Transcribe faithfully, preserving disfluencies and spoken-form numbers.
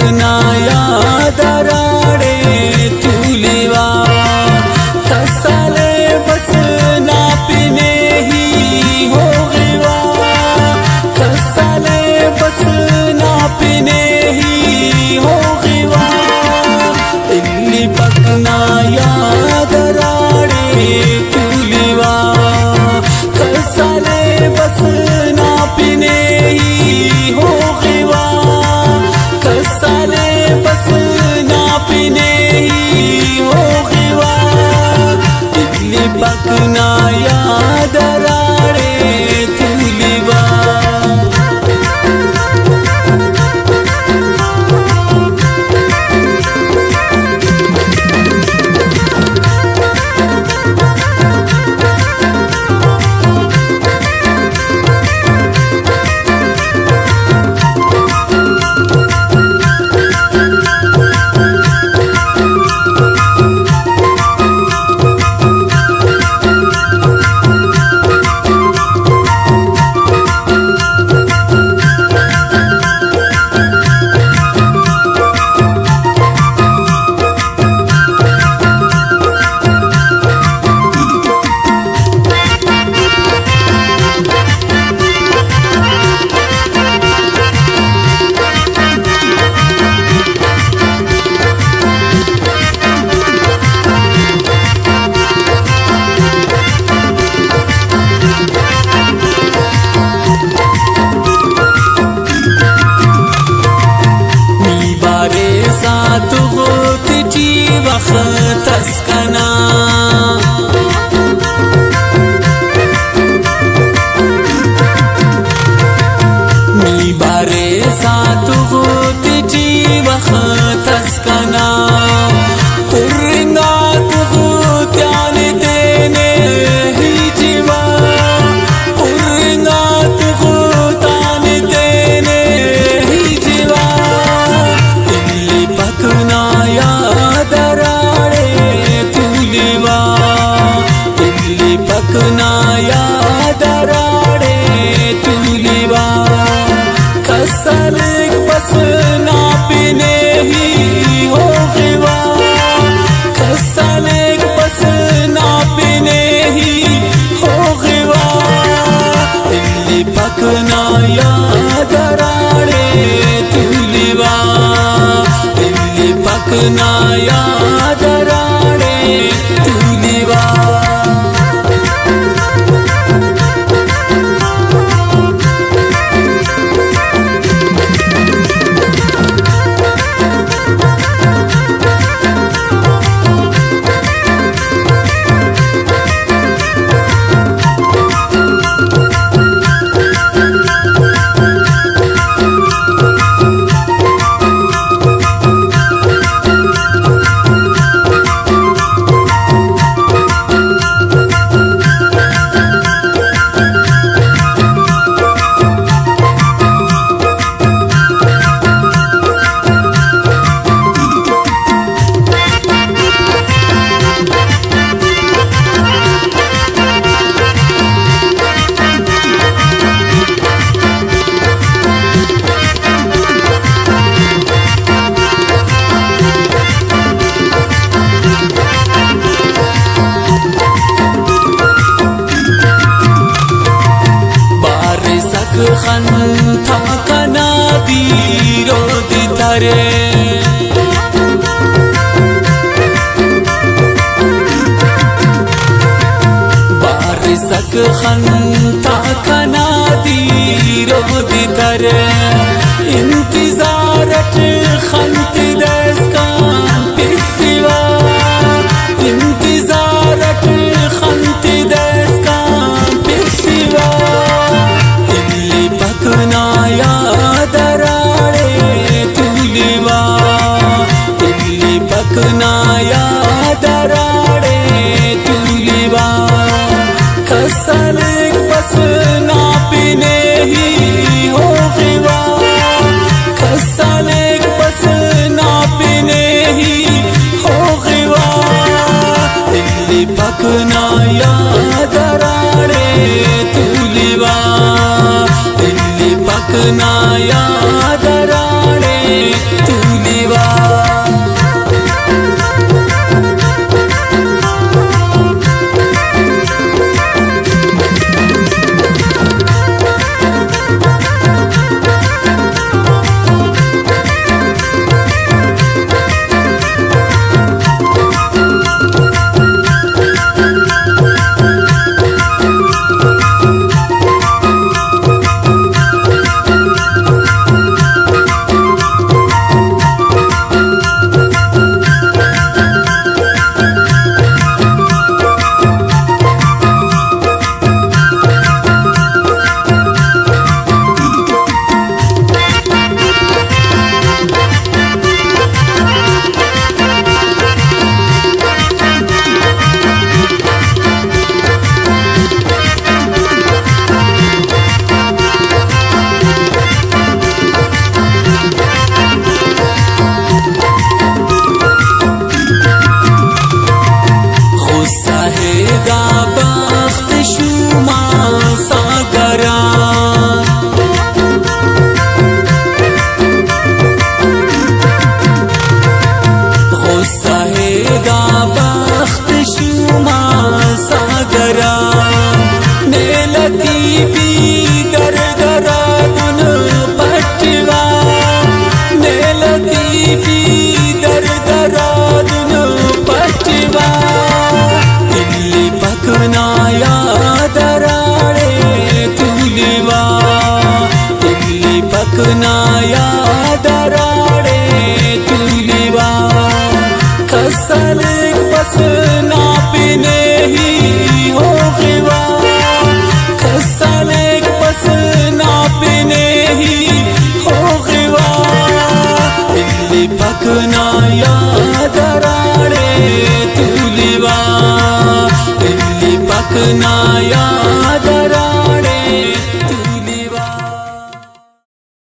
पकना याद राड़े तुलिवा कसले बस ना पीने ही हो गिवा कसले बस ना पीने ही हो गिवा इल्ली पकना याद राड़े तुलिवा कसले बस ना पीने ही हो गिवा कसले बस ना पीने ही हो गिवा इल्ली पकना याद राड़े तुलिवा सात गोत ची वक्त अस्कना मी बारे सात गोत ची वक्त अस्कना पुरिंगात गोत्यान देने ही जीवा पुरिंगात गोतान देने ही जीवा पकना याद राड़े तुलिवा इल्ली पकना याद राड़े तुलिवा कसले बस ना पीने ही हो गिवा कसले बस ना पीने ही हो गिवा इल्ली पकना याद राड़े तुलिवा पकना याद राड़े तुलिवा खंता कना बीरो दितरे बारिसक खंता कना बीरो दितरे इंतजारत खंत दस्कान पितिवा इंतजारत खंत दस्कान पितिवा पकना याद राड़े तुलिवा इल्ली पकना याद राड़े तुलिवा कसले बस ना पीने ही हो गिवा कसले बस ना पीने ही हो गिवा इल्ली पकना याद राड़े तुलिवा पकना याद राड़े तू कनाया दराड़े तुलिवा खसल पसना